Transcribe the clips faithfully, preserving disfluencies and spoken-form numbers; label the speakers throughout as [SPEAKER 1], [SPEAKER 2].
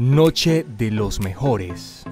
[SPEAKER 1] Noche de los mejores.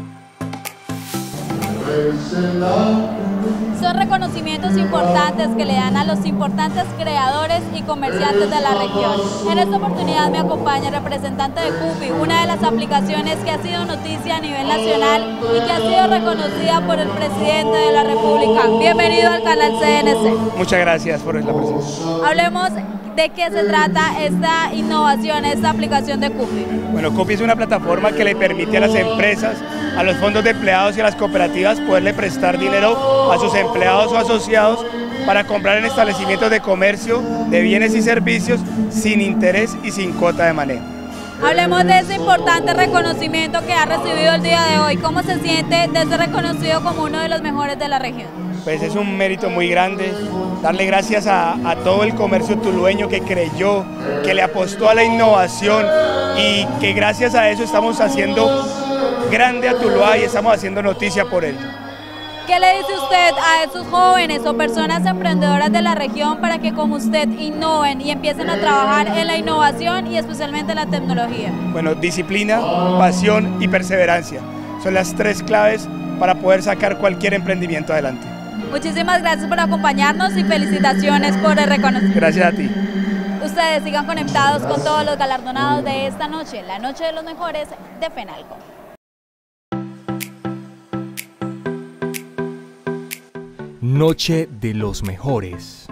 [SPEAKER 2] Son reconocimientos importantes que le dan a los importantes creadores y comerciantes de la región. En esta oportunidad me acompaña el representante de Cupi, una de las aplicaciones que ha sido noticia a nivel nacional y que ha sido reconocida por el presidente de la República. Bienvenido al canal C N C.
[SPEAKER 3] Muchas gracias por la presencia.
[SPEAKER 2] Hablemos de qué se trata esta innovación, esta aplicación de Cupi.
[SPEAKER 3] Bueno, Cupi es una plataforma que le permite a las empresas, a los fondos de empleados y a las cooperativas poderle prestar dinero a sus empleados o asociados para comprar en establecimientos de comercio de bienes y servicios sin interés y sin cuota de manejo.
[SPEAKER 2] Hablemos de ese importante reconocimiento que ha recibido el día de hoy. ¿Cómo se siente de ser reconocido como uno de los mejores de la región?
[SPEAKER 3] Pues es un mérito muy grande, darle gracias a, a todo el comercio tulueño que creyó, que le apostó a la innovación y que gracias a eso estamos haciendo grande a Tuluá y estamos haciendo noticia por él.
[SPEAKER 2] ¿Qué le dice usted a esos jóvenes o personas emprendedoras de la región para que como usted innoven y empiecen a trabajar en la innovación y especialmente en la tecnología?
[SPEAKER 3] Bueno, disciplina, pasión y perseverancia son las tres claves para poder sacar cualquier emprendimiento adelante.
[SPEAKER 2] Muchísimas gracias por acompañarnos y felicitaciones por el reconocimiento.
[SPEAKER 3] Gracias a ti.
[SPEAKER 2] Ustedes sigan conectados con todos los galardonados de esta noche, la noche de los mejores de FENALCO.
[SPEAKER 1] Noche de los mejores.